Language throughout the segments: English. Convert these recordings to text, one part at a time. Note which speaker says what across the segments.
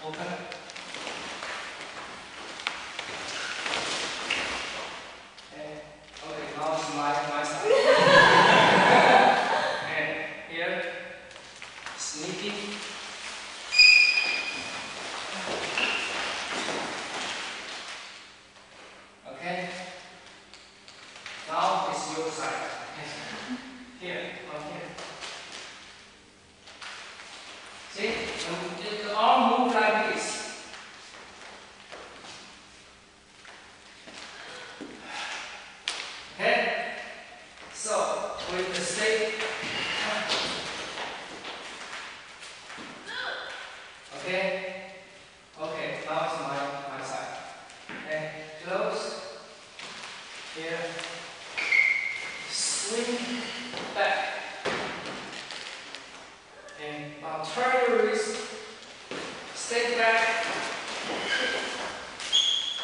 Speaker 1: Open. Okay, now it's my side. And here, sneaky. Okay. Now it's your side. Here, from here. See, when the arm move like this. Okay. So with the stick. Okay. Okay. Now it's my side. Okay. Close. Here. Swing back. And now turn your wrist. Step back.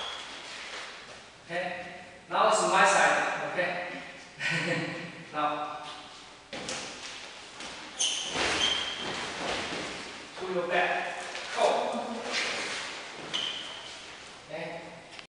Speaker 1: Okay. Now it's my side. Okay. Now.